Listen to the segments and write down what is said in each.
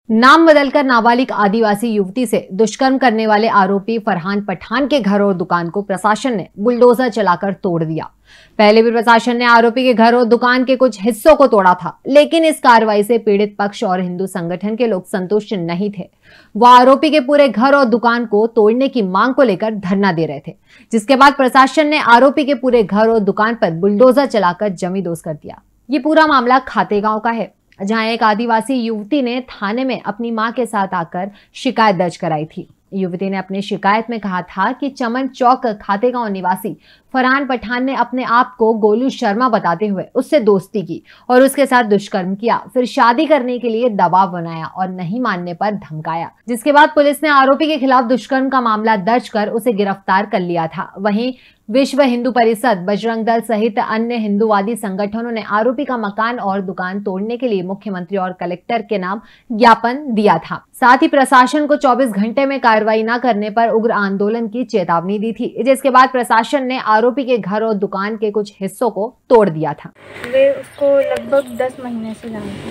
नाम बदलकर नाबालिग आदिवासी युवती से दुष्कर्म करने वाले आरोपी फरहान पठान के घर और दुकान को प्रशासन ने बुलडोजर चलाकर तोड़ दिया। पहले भी प्रशासन ने आरोपी के घर और दुकान के कुछ हिस्सों को तोड़ा था, लेकिन इस कार्रवाई से पीड़ित पक्ष और हिंदू संगठन के लोग संतुष्ट नहीं थे। वह आरोपी के पूरे घर और दुकान को तोड़ने की मांग को लेकर धरना दे रहे थे, जिसके बाद प्रशासन ने आरोपी के पूरे घर और दुकान पर बुलडोजर चलाकर जमींदोज कर दिया। ये पूरा मामला खातेगांव का है, जहां एक आदिवासी युवती ने थाने में अपनी मां के साथ आकर शिकायत दर्ज कराई थी। युवती ने अपनी शिकायत में कहा था कि चमन चौक खातेगांव निवासी फरहान पठान ने अपने आप को गोलू शर्मा बताते हुए उससे दोस्ती की और उसके साथ दुष्कर्म किया, फिर शादी करने के लिए दबाव बनाया और नहीं मानने पर धमकाया, जिसके बाद पुलिस ने आरोपी के खिलाफ दुष्कर्म का मामला दर्ज कर उसे गिरफ्तार कर लिया था। वहीं विश्व हिंदू परिषद, बजरंग दल सहित अन्य हिंदूवादी संगठनों ने आरोपी का मकान और दुकान तोड़ने के लिए मुख्यमंत्री और कलेक्टर के नाम ज्ञापन दिया था। साथ ही प्रशासन को 24 घंटे में कार्रवाई न करने पर उग्र आंदोलन की चेतावनी दी थी, जिसके बाद प्रशासन ने आरोपी के घर और दुकान के कुछ हिस्सों को तोड़ दिया था। वे उसको लगभग 10 महीने से जानती,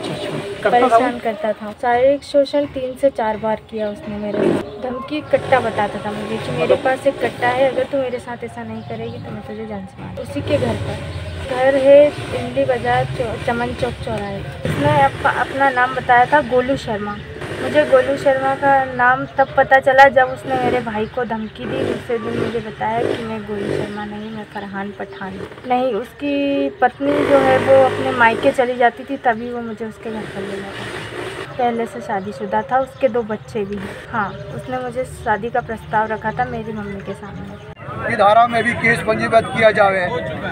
परेशान करता था। शारीरिक शोषण 3 से 4 बार किया उसने मेरे साथ। धमकी कट्टा बताता था मुझे कि मेरे पास एक कट्टा है, अगर तू मेरे साथ ऐसा नहीं करेगी तो मैं तुझे जान से मारूंगा। उसी के घर है इमली बाजार चमन चौक चौराहे। उसने अपना नाम बताया था गोलू शर्मा। मुझे गोलू शर्मा का नाम तब पता चला जब उसने मेरे भाई को धमकी दी। दूसरे दिन मुझे बताया कि मैं गोलू शर्मा नहीं, मैं फरहान पठान नहीं। उसकी पत्नी जो है वो अपने मायके चली जाती थी, तभी वो मुझे उसके घर पर ले जाता। पहले से शादीशुदा था, उसके 2 बच्चे भी हैं। हाँ, उसने मुझे शादी का प्रस्ताव रखा था मेरी मम्मी के सामने। की धारा में भी केस पंजीबद्ध किया जाए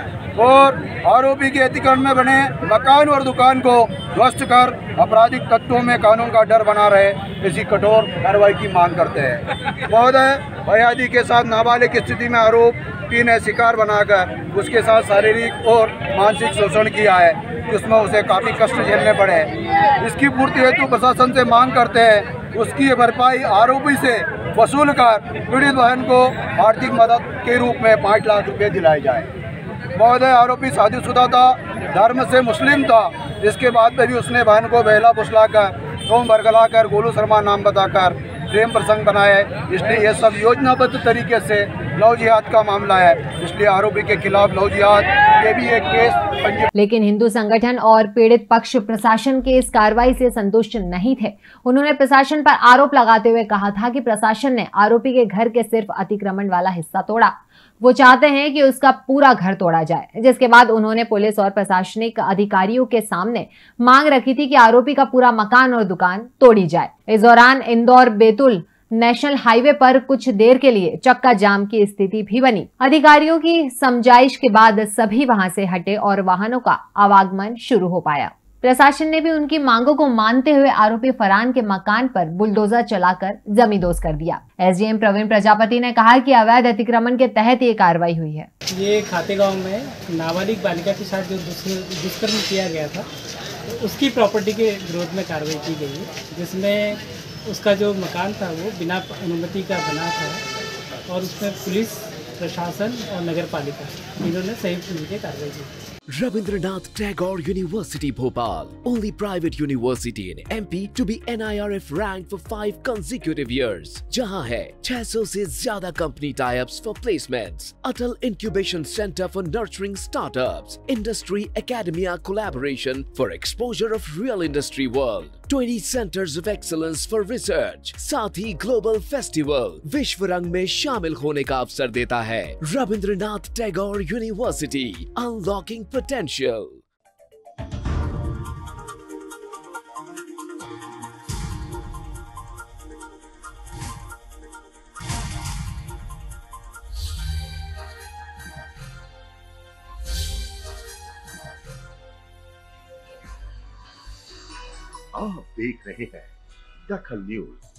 और आरोपी के अतिक्रमण में बने मकान और दुकान को ध्वस्त कर आपराधिक तत्वों में कानून का डर बना रहे, इसी कठोर कार्रवाई की मांग करते हैं। महोदय, बयादी के साथ नाबालिग की स्थिति में आरोपी ने शिकार बनाकर उसके साथ शारीरिक और मानसिक शोषण किया है, जिसमें उसे काफ़ी कष्ट झेलने पड़े। इसकी पूर्ति हेतु प्रशासन से मांग करते हैं उसकी भरपाई आरोपी से वसूल कर पीड़ित बहन को आर्थिक मदद के रूप में 5 लाख रुपए दिलाए जाए। महोदय, आरोपी शादीशुदा था, धर्म से मुस्लिम था। इसके बाद में भी उसने बहन को बहला फुसलाकर टोम बरगलाकर गोलू शर्मा नाम बताकर प्रेम प्रसंग बनाया है। इसलिए यह सब योजनाबद्ध तरीके से लव जिहाद का मामला है, इसलिए आरोपी के खिलाफ लव जिहाद ये भी एक केस। लेकिन हिंदू संगठन और पीड़ित पक्ष प्रशासन के इस कार्रवाई से संतुष्ट नहीं थे। उन्होंने प्रशासन पर आरोप लगाते हुए कहा था कि प्रशासन ने आरोपी के घर के सिर्फ अतिक्रमण वाला हिस्सा तोड़ा, वो चाहते हैं कि उसका पूरा घर तोड़ा जाए। जिसके बाद उन्होंने पुलिस और प्रशासनिक अधिकारियों के सामने मांग रखी थी कि आरोपी का पूरा मकान और दुकान तोड़ी जाए। इस दौरान इंदौर बेतुल नेशनल हाईवे पर कुछ देर के लिए चक्का जाम की स्थिति भी बनी। अधिकारियों की समझाइश के बाद सभी वहां से हटे और वाहनों का आवागमन शुरू हो पाया। प्रशासन ने भी उनकी मांगों को मानते हुए आरोपी फरहान के मकान पर बुलडोजर चलाकर जमींदोज कर दिया। एसडीएम प्रवीण प्रजापति ने कहा कि अवैध अतिक्रमण के तहत ये कार्रवाई हुई है। ये खातेगांव में नाबालिग बालिका के साथ जो दुष्कर्म किया गया था, तो उसकी प्रॉपर्टी के विरोध में कार्रवाई की गई है, जिसमें उसका जो मकान था वो बिना अनुमति का बना था और उसमें पुलिस, प्रशासन और नगर पालिका इन्होंने संयुक्त मिलकर कार्रवाई की। Rabindranath Tagore University Bhopal, only private university in MP to be NIRF ranked for 5 consecutive years. जहां है 600 से ज्यादा company tie-ups for placements, Atal Incubation Center for nurturing startups, Industry Academia collaboration for exposure of real industry world, 20 centers of excellence for research, साथ ही Global Festival विश्व रंग में शामिल होने का अवसर देता है। Rabindranath Tagore University, unlocking potential. आप देख रहे हैं दखल न्यूज।